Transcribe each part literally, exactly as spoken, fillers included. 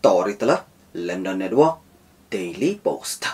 Story telah London Network Daily Post.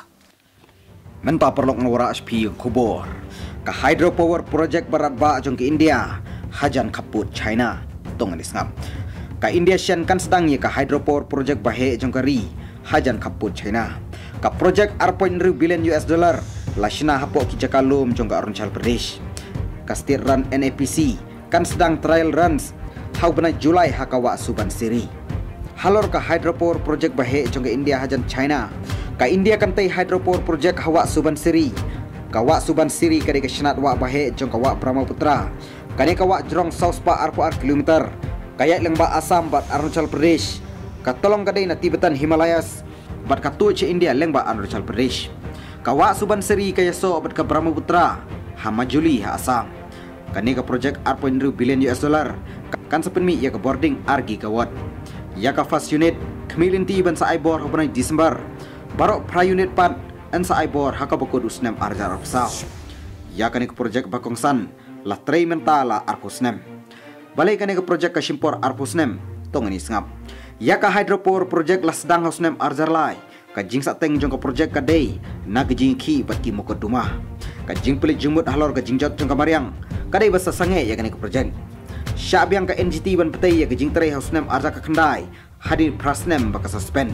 Menta perlok ngawara H P kubur. Ka hydropower project barat ba jong ke India. Hajan kaput China. Tong anis ngam. Ka India sian kan sedang ye ka hydropower project bahe jong kari. Hajan kaput China. Ka project R point two billion U S dollar. Lashina hapok ki Jakalum jong ka Arunachal Pradesh. Ka state run N A P C kan sedang trial runs. Hau benai Julai hakawa Subansiri. Halor ka hydropower project bahe jong ke India hajan China. Ka India kan tai hydropower project hawa Subansiri. Ka wa Subansiri kadi ka syanat wa bahe jong ka wa Brahmaputra. Kani ka wa jrong south pa arpo ar kilometer. Kaya leng ba Assam bat Arunachal Pradesh. Ka tolong kadai na Tibetan Himalayas. Bat ka tu che India leng ba Arunachal Pradesh. Ka wa Subansiri kaya so bat ka Brahmaputra. Hamajuli ha Assam. Kani ka project R point two billion U S dollar. Kan sepenmi ya ka boarding argi kawat. Ya ka first unit kemilin ti ban sa Aibor hubungan Desember. Barok pra unit pan an sa Aibor haka bakod usnem arjar arpsaw. Ya kani ka project bakongsan la trei mentala arpusnem. Balai kani ka project ka simpor arpusnem tong ini sengap. Ya ka hydropower project la sedang hosnem arjar lai. Ka jing sa teng jong ka project ka day na gejing ki bat ki mokod dumah. Ka jing pelit jumut halor ka jing jot jong ka mariang. Kadai basa sange ya kani ka project. Syabiang ka N G T ban petai ya gejing trei hosnem arjar ka kendai. Hadir prasnem baka suspend.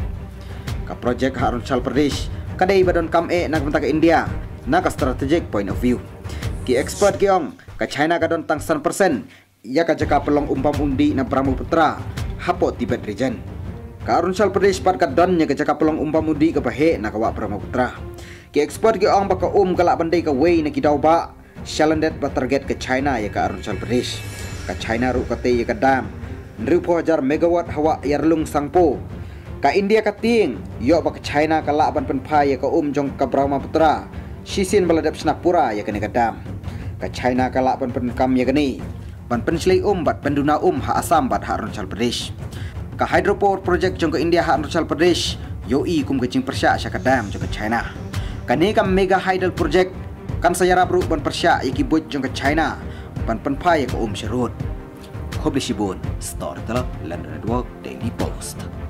Ka project ha Arunachal Pradesh kadai badon kam e nak bentak India na ka strategic point of view. Ki expert kiong ka China kadon tang one hundred percent ya ka jaka pelong umpam undi na Brahmaputra hapo Tibet region. Ka Arunachal Pradesh pat ka don nya ka jaka pelong umpam undi ka bahe na ka wa Brahmaputra. Ki expert kiong baka um kala bandai ka way na kidaw ba shalandet ba target ke China ya ka Arunachal Pradesh. Ka China ru ka te ya ka dam nripo hajar megawatt hawa yarlung sangpo. Ka India ka ting yo ba ka China ka laban penpa ya ka um jong ka Brahmaputra sisin baladap Snapura ya kani ka dam. Ka China ka laban penkam ya kani ban penslei um bat penduna um ha Assam bat ha Arunachal Pradesh. Ka hydropower project jong ka India ha Arunachal Pradesh yo i kum kecing persya sya ka dam jong ka China. Kani ka mega hydel project kan sayara bro ban persya ya ki bot jong ka China ban penpa ya ka um syarut. Khoblishibun Story telah London Network Daily Post.